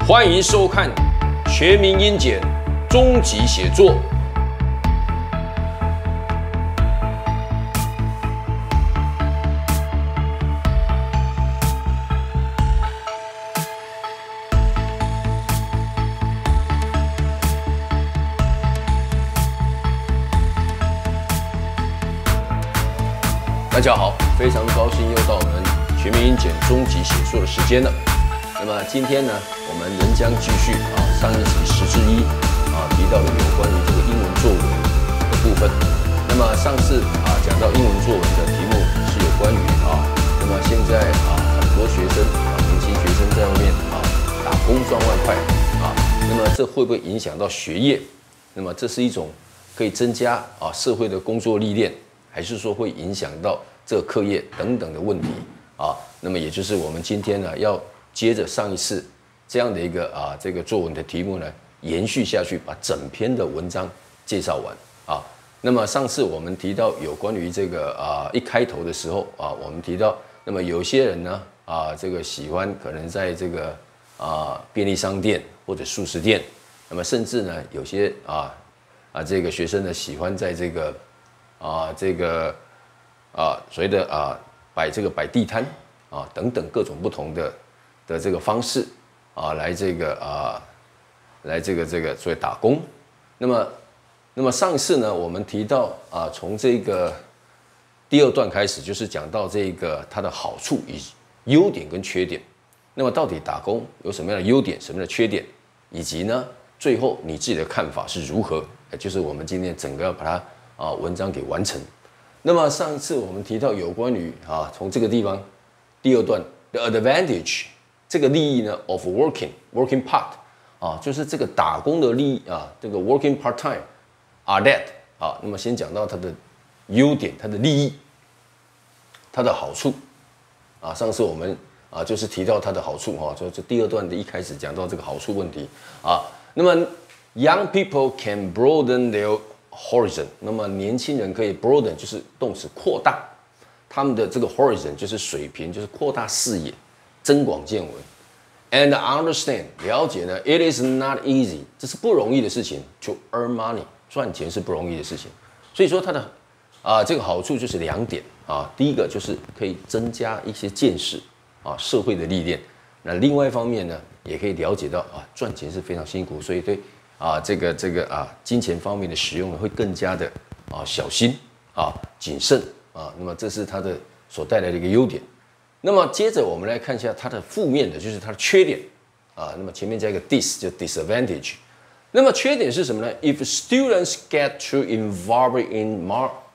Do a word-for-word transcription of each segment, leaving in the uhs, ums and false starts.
欢迎收看《全民英检终极写作》。大家好，非常高兴又到我们全民英检终极写作的时间了。那么今天呢，我们仍将继续啊上一集十之一啊提到了有关于这个英文作文的部分。那么上次啊讲到英文作文的题目是有关于啊，那么现在啊很多学生啊年轻学生在外面啊打工赚外快啊，那么这会不会影响到学业？那么这是一种可以增加啊社会的工作历练，还是说会影响到这个课业等等的问题啊？那么也就是我们今天呢要接着上一次这样的一个啊这个作文的题目呢延续下去，把整篇的文章介绍完啊。那么上次我们提到有关于这个啊一开头的时候啊，我们提到那么有些人呢啊这个喜欢可能在这个啊便利商店或者素食店，那么甚至呢有些啊啊这个学生呢喜欢在这个啊这个啊所谓的啊摆这个摆地摊啊等等各种不同的的这个方式啊来这个啊来这个这个所谓打工。那么那么上一次呢我们提到啊从这个第二段开始就是讲到这个它的好处以及优点跟缺点。那么到底打工有什么样的优点，什么样的缺点，以及呢最后你自己的看法是如何，就是我们今天整个要把它啊文章给完成。那么上一次我们提到有关于啊从这个地方第二段 the advantage 这个利益呢 of working working part 啊，就是这个打工的利益啊，这个 working part time are that 啊，那么先讲到它的优点，它的利益，它的好处啊。上次我们啊就是提到它的好处哈，就这第二段的一开始讲到这个好处问题啊。那么 young people can broaden their horizon， 那么年轻人可以 broaden 就是动词扩大他们的这个 horizon 就是水平，就是扩大视野，增广见闻。And understand 了解呢 ，it is not easy， 这是不容易的事情。To earn money 赚钱是不容易的事情。所以说它的啊这个好处就是两点啊，第一个就是可以增加一些见识啊，社会的历练。那另外一方面呢，也可以了解到啊赚钱是非常辛苦，所以对啊这个这个啊金钱方面的使用呢会更加的啊小心啊谨慎啊。那么这是它的所带来的一个优点。那么接着我们来看一下它的负面的，就是它的缺点啊。那么前面加一个 dis 就 disadvantage。那么缺点是什么呢 ？If students get too involved in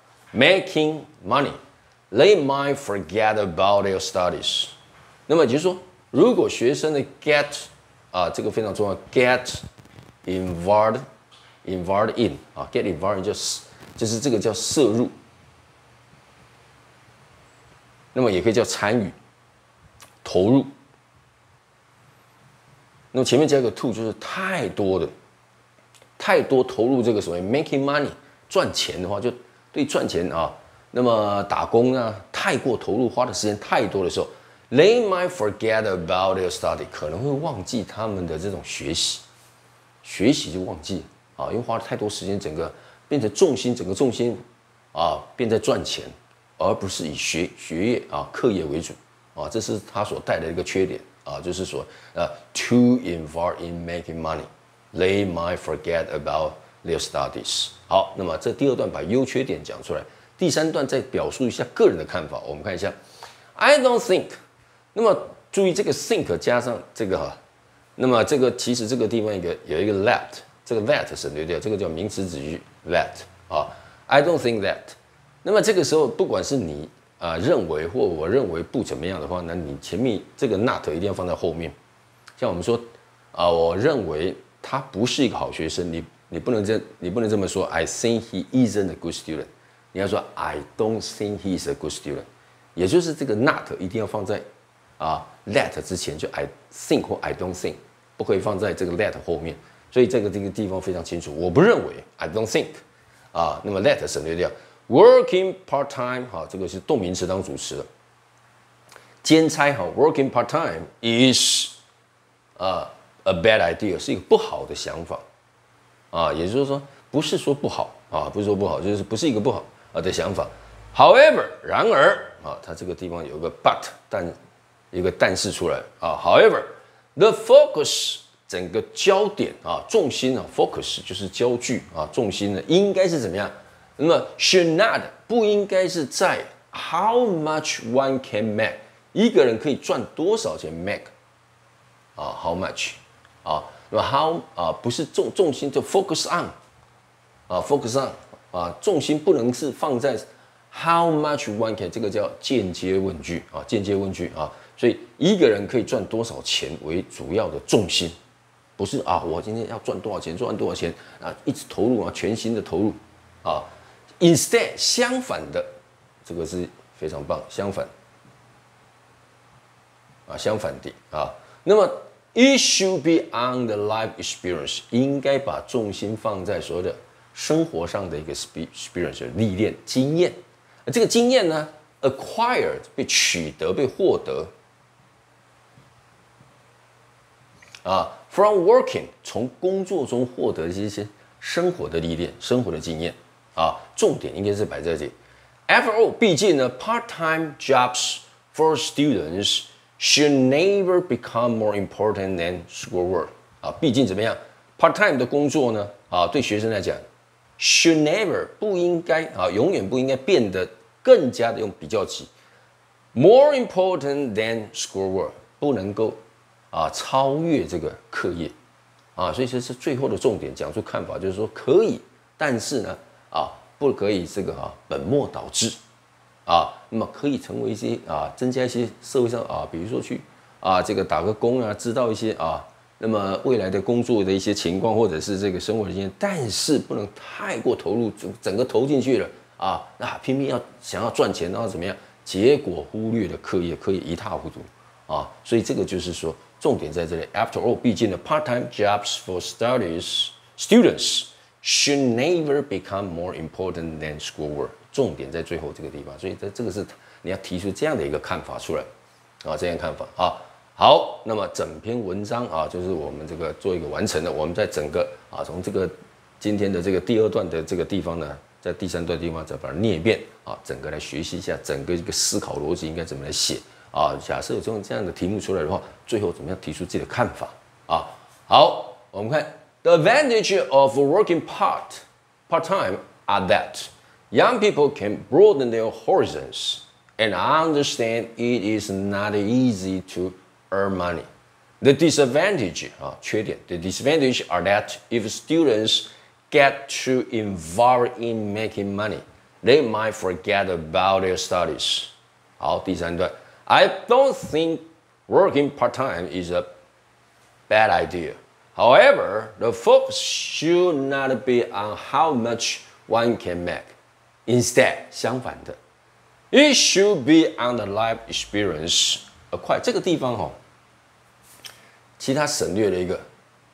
making money, they might forget about their studies。那么也就是说，如果学生的 get 啊，这个非常重要 ，get involved involved in 啊 ，get involved 就是就是这个叫摄入。那么也可以叫参与、投入。那么前面加一个 to 就是太多的、太多投入这个所谓 making money 赚钱的话，就对赚钱啊，那么打工啊，太过投入，花的时间太多的时候 ，they might forget about their study， 可能会忘记他们的这种学习，学习就忘记啊，因为花了太多时间，整个变成重心，整个重心啊变在赚钱。而不是以学学业啊课业为主啊，这是它所带来的一个缺点啊，就是说呃 too involved in making money, they might forget about their studies。好，那么这第二段把优缺点讲出来，第三段再表述一下个人的看法。我们看一下 ，I don't think。那么注意这个 think 加上这个哈，那么这个其实这个地方一个有一个 that， 这个 that 省略掉，这个叫名词子句 that 啊 ，I don't think that。那么这个时候，不管是你啊、呃、认为或我认为不怎么样的话，那你前面这个 not 一定要放在后面。像我们说啊、呃，我认为他不是一个好学生，你你不能这你不能这么说 ，I think he isn't a good student。你要说 I don't think he is a good student， 也就是这个 not 一定要放在啊 that 之前，就 I think 或 I don't think， 不可以放在这个 that 后面。所以这个这个地方非常清楚，我不认为 I don't think 啊，那么 that 省略掉。Working part time， 好，这个是动名词当主词了。兼差好 ，working part time is 啊、uh, a bad idea， 是一个不好的想法啊，也就是说，不是说不好啊，不是说不好，就是不是一个不好啊的想法。However， 然而啊，它这个地方有个 but， 但一个但是出来啊。However，the focus 整个焦点啊，重心啊 ，focus 就是焦距啊，重心呢应该是怎么样？那么 should not 不应该是在 how much one can make， 一个人可以赚多少钱 make 啊 how much 啊，那么 how 啊不是重重心就 focus on 啊 focus on 啊，重心不能是放在 how much one can， 这个叫间接问句啊，间接问句啊，所以一个人可以赚多少钱为主要的重心，不是啊我今天要赚多少钱赚多少钱啊，一直投入啊，全心的投入啊。Instead， 相反的，这个是非常棒。相反，啊，相反的啊，那么 it should be on the life experience， 应该把重心放在所谓的生活上的一个 experience 历练经验。这个经验呢 ，acquired 被取得被获得啊 ，from working 从工作中获得一些生活的历练、生活的经验。啊，重点应该是摆在这里。After all， 毕竟呢 ，part-time jobs for students should never become more important than schoolwork。啊，毕竟怎么样 ，part-time 的工作呢，啊，对学生来讲 ，should never 不应该啊，永远不应该变得更加的用比较级 ，more important than schoolwork， 不能够啊超越这个课业。啊，所以这是最后的重点，讲出看法，就是说可以，但是呢。啊，不可以这个啊本末倒置，啊，那么可以成为一些啊增加一些社会上啊，比如说去啊这个打个工啊，知道一些啊，那么未来的工作的一些情况，或者是这个生活的经验，但是不能太过投入，整个投进去了啊，那拼命要想要赚钱，然后怎么样，结果忽略了课业，课业一塌糊涂啊，所以这个就是说重点在这里。After all， 毕竟呢 ，part-time jobs for studies students should never become more important than schoolwork。重点在最后这个地方，所以这这个是你要提出这样的一个看法出来，啊，这样看法啊。好，那么整篇文章啊，就是我们这个做一个完成的。我们在整个啊，从这个今天的这个第二段的这个地方呢，在第三段地方再把它念一遍啊，整个来学习一下整个一个思考逻辑应该怎么来写啊。假设有这种这样的题目出来的话，最后怎么样提出自己的看法啊？好，我们看。The advantage of working part part-time are that young people can broaden their horizons and understand it is not easy to earn money. The disadvantage 啊，缺点 The disadvantage are that if students get too involved in making money, they might forget about their studies. 好，第三段 I don't think working part-time is a bad idea.However, the focus should not be on how much one can make. Instead, 相反的 it should be on the life experience. 呃，快，这个地方哦，其他省略了一个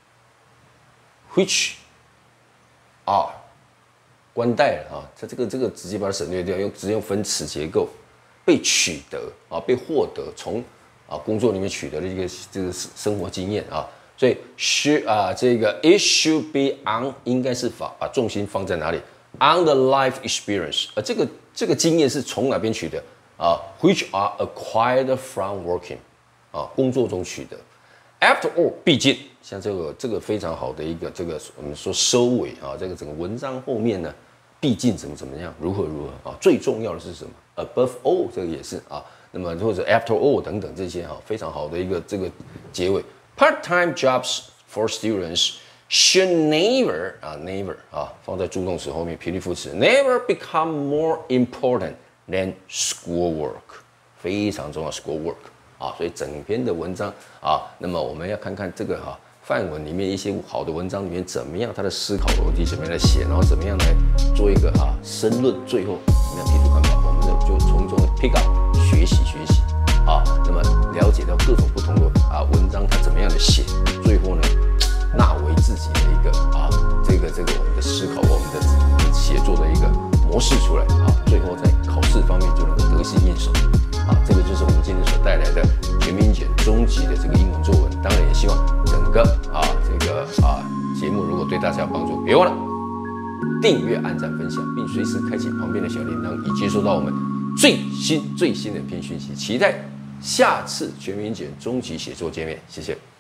which are 关带了啊，它这个这个直接把它省略掉，用直接用分词结构，被取得啊，被获得，从啊工作里面取得的一个这个生活经验啊。所以 should 啊，这个 it should be on 应该是把把重心放在哪里 ？on the life experience， 而这个这个经验是从哪边取得啊 ？which are acquired from working， 啊，工作中取得。After all， 毕竟像这个这个非常好的一个这个我们说收尾啊，这个整个文章后面呢，毕竟怎么怎么样，如何如何啊？最重要的是什么 ？Above all， 这个也是啊，那么或者 after all 等等这些哈，非常好的一个这个结尾。Part-time jobs for students should never 啊 never 啊放在助动词后面频率副词 never become more important than schoolwork， 非常重要 schoolwork 啊，所以整篇的文章啊，那么我们要看看这个哈、啊、范文里面一些好的文章里面怎么样它的思考逻辑怎么样来写，然后怎么样来做一个啊申论，最后怎么样提出看法，我们就从中 pick up 学习学习。啊，那么了解到各种不同的啊文章，它怎么样的写，最后呢，纳为自己的一个啊，这个这个我们的思考，我们的写作的一个模式出来啊，最后在考试方面就能够得心应手啊，这个就是我们今天所带来的全民检中级的这个英文作文，当然也希望整个。 对大家有帮助。别忘了订阅、按赞、分享，并随时开启旁边的小铃铛，以接收到我们最新最新的影片讯息。期待下次全民简终极写作见面，谢谢。